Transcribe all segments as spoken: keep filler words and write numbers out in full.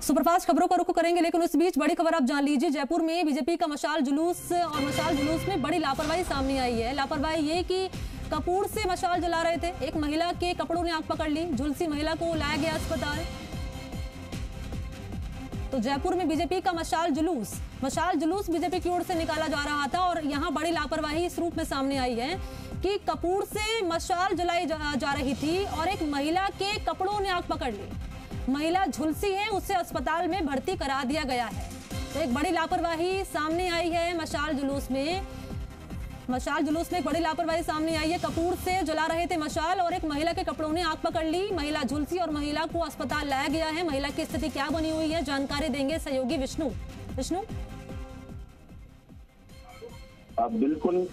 Superfast खबरों का रुख करेंगे, लेकिन उस बीच बड़ी खबर आप जान लीजिए। जयपुर में बीजेपी का मशाल जुलूस और मशाल जुलूस में बड़ी लापरवाही सामने आई है। लापरवाही ये कि कपूर से मशाल जला रहे थे, एक महिला के कपड़ों ने आग पकड़ ली, झुलसी महिला को लाया गया अस्पताल। तो जयपुर में बीजेपी का मशाल जुलूस मशाल जुलूस बीजेपी की ओर से निकाला जा रहा था और यहाँ बड़ी लापरवाही इस रूप में सामने आई है कि कपूर से मशाल जलाई जा, जा रही थी और एक महिला के कपड़ों ने आग पकड़ ली। महिला झुलसी है, उसे अस्पताल में भर्ती करा दिया गया है। तो एक बड़ी लापरवाही सामने आई है मशाल जुलूस में मशाल जुलूस में एक बड़ी लापरवाही सामने आई है। कपूर से जला रहे थे मशाल और एक महिला के कपड़ों ने आग पकड़ ली। महिला झुलसी और महिला को अस्पताल लाया गया है। महिला की स्थिति क्या बनी हुई है, जानकारी देंगे सहयोगी विष्णु। विष्णु, बिल्कुल,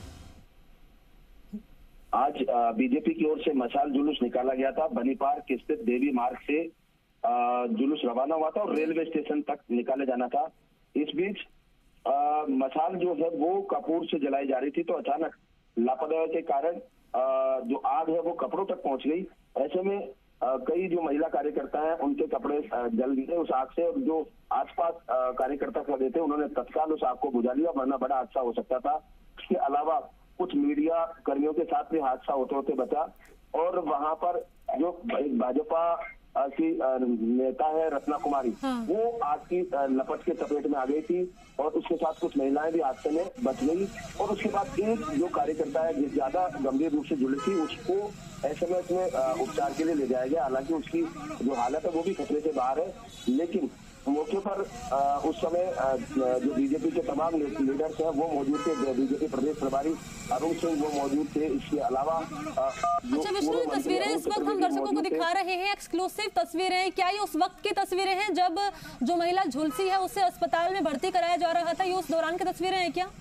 आज बीजेपी की ओर से मशाल जुलूस निकाला गया था। बनी पार्क स्थित देवी मार्ग से जुलूस रवाना हुआ था और रेलवे स्टेशन तक निकाले जाना था। इस बीच आ, मशाल जो है वो कपूर से जलाई जा रही थी, तो अचानक लापरवाही के कारण जो आग है वो कपड़ों तक पहुंच गई। ऐसे में आ, कई जो महिला कार्यकर्ता हैं उनके कपड़े जल गए उस आग से, और जो आसपास कार्यकर्ता खड़े थे उन्होंने तत्काल उस आग को बुझा लिया, वरना बड़ा हादसा हो सकता था। इसके अलावा कुछ मीडिया कर्मियों के साथ भी हादसा होते होते बचा और वहां पर जो भाजपा की नेता है रत्ना कुमारी, हाँ। वो आग की लपट के चपेट में आ गई थी और उसके साथ कुछ महिलाएं भी हादसे में बच गई। और उसके बाद एक जो कार्यकर्ता है जिस ज्यादा गंभीर रूप से जुड़ी थी उसको एसएमएस में उपचार के लिए ले जाया गया। हालांकि उसकी जो हालत है वो भी खतरे से बाहर है, लेकिन मौके पर आ, उस समय आ, जो बीजेपी के तमाम लीडर्स हैं वो मौजूद थे। बीजेपी प्रदेश प्रभारी अरुण सिंह वो मौजूद थे। इसके अलावा अच्छा विष्णु, तस्वीरें इस वक्त हम दर्शकों को दिखा रहे हैं, एक्सक्लूसिव तस्वीरें। क्या ये उस वक्त की तस्वीरें हैं जब जो महिला झुलसी है उसे अस्पताल में भर्ती कराया जा रहा था? ये उस दौरान की तस्वीरें हैं क्या?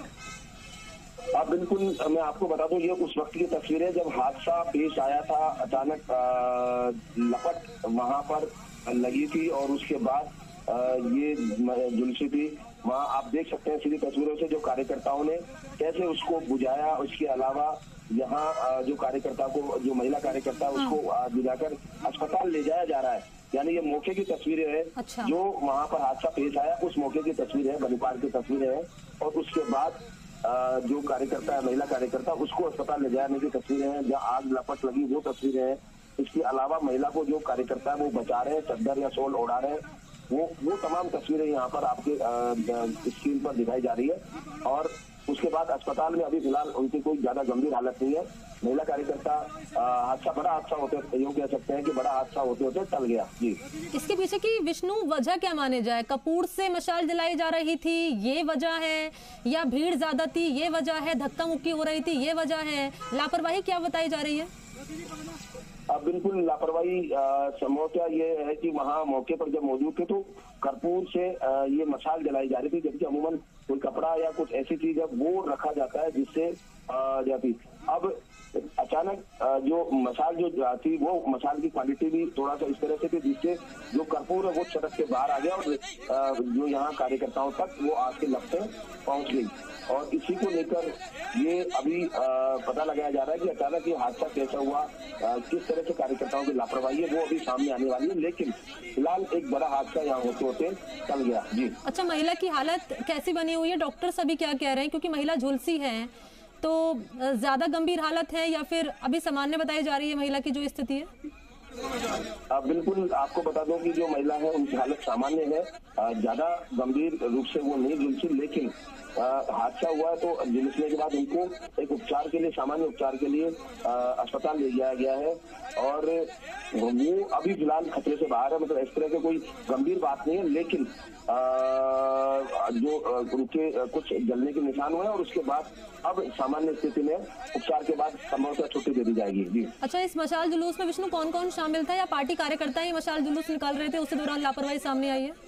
हाँ बिल्कुल, मैं आपको बता दूं, ये उस वक्त की तस्वीरें जब हादसा पेश आया था। अचानक लपट वहां पर लगी थी और उसके बाद आ, ये जुलसी थी। वहाँ आप देख सकते हैं सीधी तस्वीरों से जो कार्यकर्ताओं ने कैसे उसको बुझाया। उसके अलावा यहाँ जो कार्यकर्ता को जो महिला कार्यकर्ता उसको बुझाकर अस्पताल ले जाया जा रहा है। यानी ये मौके की तस्वीरें हैं। अच्छा। जो वहाँ पर हादसा पेश आया उस मौके की तस्वीरें हैं, बनीपाल की तस्वीरें हैं। और उसके बाद जो कार्यकर्ता है महिला कार्यकर्ता उसको अस्पताल ले जाने की तस्वीरें हैं। जहाँ आग लपट लगी वो तस्वीरें हैं। इसके अलावा महिला को जो कार्यकर्ता है वो बचा रहे हैं, चद्दर या शॉल ओढ़ा रहे हैं, वो वो तमाम तस्वीरें यहाँ पर आपके स्क्रीन पर दिखाई जा रही है। और उसके बाद अस्पताल में अभी फिलहाल उनकी कोई ज्यादा गंभीर हालत नहीं है। महिला कार्यकर्ता हादसा बड़ा हादसा होते यूँ कह सकते हैं कि बड़ा हादसा होते होते टल गया। जी, इसके पीछे की विष्णु वजह क्या माने जाए? कपूर से मशाल जलाई जा रही थी ये वजह है, या भीड़ ज्यादा थी ये वजह है, धक्का मुक्की हो रही थी ये वजह है, लापरवाही क्या बताई जा रही है? अब बिल्कुल लापरवाही समस्या ये है कि वहाँ मौके पर जब मौजूद थे तो कपूर से आ, ये मशाल जलाई जा रही थी, जबकि अमूमन कोई कपड़ा या कुछ ऐसी चीज है वो रखा जाता है जिससे जाती। अब अचानक जो मशाल जो थी वो मशाल की क्वालिटी भी थोड़ा सा इस तरह से थी जिससे जो कर्पूर है वो सड़क के बाहर आ गया और जो यहाँ कार्यकर्ताओं तक वो आग की लपटें पहुंच गई। और इसी को लेकर ये अभी आ, पता लगाया जा रहा है कि अचानक ये हादसा कैसा हुआ, आ, किस तरह से कार्यकर्ताओं की लापरवाही है वो अभी सामने आने वाली है। लेकिन फिलहाल एक बड़ा हादसा यहाँ होते होते टल गया। जी, अच्छा, महिला की हालत कैसी बनी हुई है? डॉक्टर सभी क्या कह रहे हैं? क्योंकि महिला झुलसी है तो ज्यादा गंभीर हालत है या फिर अभी सामान्य बताई जा रही है महिला की जो स्थिति है? बिल्कुल, आपको बता दूं कि जो महिला है उनकी हालत सामान्य है, ज्यादा गंभीर रूप से वो नहीं झुलसी। लेकिन हादसा हुआ तो झुलसने के बाद उनको एक उपचार के लिए सामान्य उपचार के लिए अस्पताल ले जाया गया है और वो अभी फिलहाल खतरे से बाहर है। मतलब इस तरह के कोई गंभीर बात नहीं है, लेकिन आ, जो उनके कुछ जलने के निशान हुए और उसके बाद अब सामान्य स्थिति में उपचार के बाद संभवतः छुट्टी दे दी जाएगी। जी, अच्छा, इस मशाल जुलूस में विष्णु कौन कौन शामिल था या पार्टी कार्यकर्ता ही मशाल जुलूस निकाल रहे थे, उसी दौरान लापरवाही सामने आई है?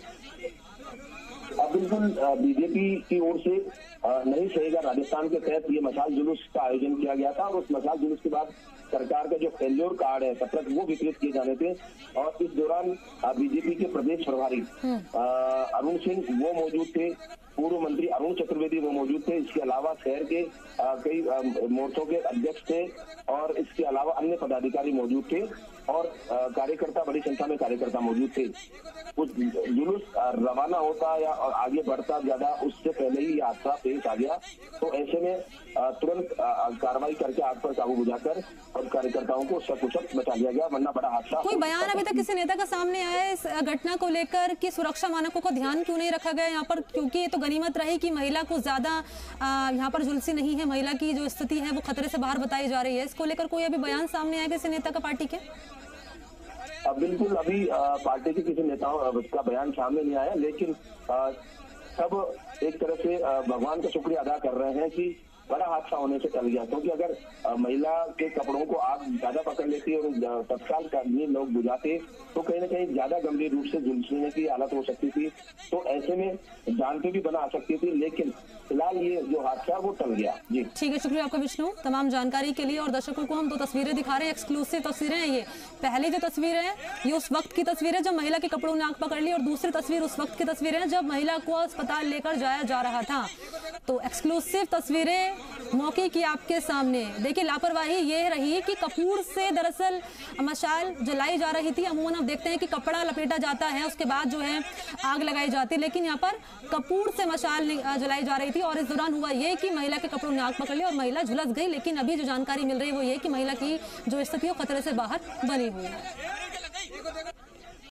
अब बिल्कुल बीजेपी की ओर से नहीं सहेगा राजस्थान के तहत ये मशाल जुलूस का आयोजन किया गया था और उस मशाल जुलूस के बाद सरकार का जो फेल्योर कार्ड है पत्रक वो वितरित किए जाने थे। और इस दौरान बीजेपी के प्रदेश प्रभारी अरुण सिंह वो मौजूद थे, पूर्व मंत्री अरुण चतुर्वेदी वो मौजूद थे। इसके अलावा शहर के कई मोर्चों के अध्यक्ष थे और इसके अलावा अन्य पदाधिकारी मौजूद थे। और कार्यकर्ता, बड़ी संख्या में कार्यकर्ता मौजूद थे। उस जुलूस रवाना होता या और आगे बढ़ता ज्यादा उससे पहले ही हादसा पेश आ गया। तो ऐसे में तुरंत कार्रवाई करके आग पर काबू बुझाकर और कार्यकर्ताओं को सकुशल बचा लिया गया, वरना बड़ा हादसा। कोई बयान अभी तक किसी नेता का सामने आया है इस घटना को लेकर कि सुरक्षा मानकों को ध्यान क्यों नहीं रखा गया यहाँ पर? क्योंकि ये तो गनीमत रही कि महिला को ज्यादा यहाँ पर झुलसी नहीं है, महिला की जो स्थिति है वो खतरे से बाहर बताई जा रही है। इसको लेकर कोई अभी बयान सामने आया किसी नेता का पार्टी के? बिल्कुल, अभी पार्टी के किसी नेताओं का बयान सामने नहीं आया, लेकिन सब एक तरह से भगवान का शुक्रिया अदा कर रहे हैं कि बड़ा हादसा होने से टल गया। क्योंकि अगर महिला के कपड़ों को आग ज्यादा पकड़ लेती और तत्काल कर्मी लोग बुझाते तो कहीं ना कहीं ज्यादा गंभीर रूप से झुलसने की हालत हो सकती थी। तो ऐसे में जान पे भी बना आ सकती थी, लेकिन फिलहाल ये जो हादसा वो टल गया। जी ठीक है, शुक्रिया आपका विष्णु तमाम जानकारी के लिए। और दर्शकों को हम दो तस्वीरें दिखा रहे हैं, एक्सक्लूसिव तस्वीरें हैं। ये पहली जो तस्वीर है ये उस वक्त की तस्वीर है जब महिला के कपड़ों ने आग पकड़ ली, और दूसरी तस्वीर उस वक्त की तस्वीरें हैं जब महिला को अस्पताल लेकर जाया जा रहा था। तो एक्सक्लूसिव तस्वीरें मौके की आपके सामने। देखिए, लापरवाही ये रही कि कपूर से दरअसल मशाल जलाई जा रही थी। अमूमन आप देखते हैं कि कपड़ा लपेटा जाता है, उसके बाद जो है आग लगाई जाती है, लेकिन यहाँ पर कपूर से मशाल जलाई जा रही थी। और इस दौरान हुआ ये कि महिला के कपड़ों ने आग पकड़ ली और महिला झुलस गई। लेकिन अभी जो जानकारी मिल रही है वो ये कि महिला की जो स्थिति है खतरे से बाहर बनी हुई है।